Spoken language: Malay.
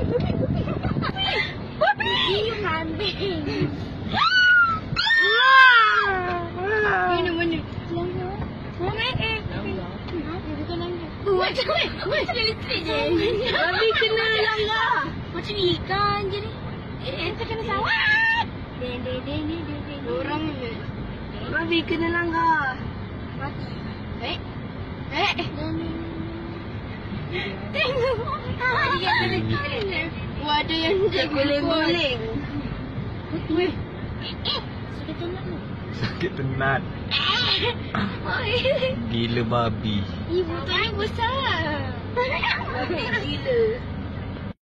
Ini kambing. Ini mana? Macam elektrik je. Babi kena langgar. Macam ikan je ni. Kita kena sawat. Orang ni. Babi kena langgar. Mati. Tengok. Ada yang boleh-boleh. Sakit tenat tu. Sakit tenat. Gila babi. Ibu tu ni besar. Babi gila.